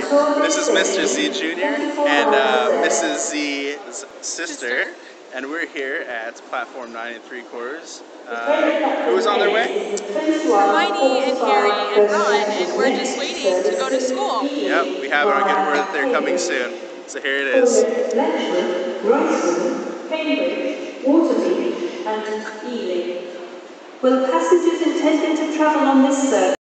This is Mr. Z Jr. and Mrs. Z's sister, and we're here at platform 9 3/4. Who's on their way? Hermione and Harry and Ron, and we're just waiting to go to school. Yep, we have it on good word that they're coming soon. So here it is. Cambridge, Waterloo and Ealing. Will passengers intending to travel on this service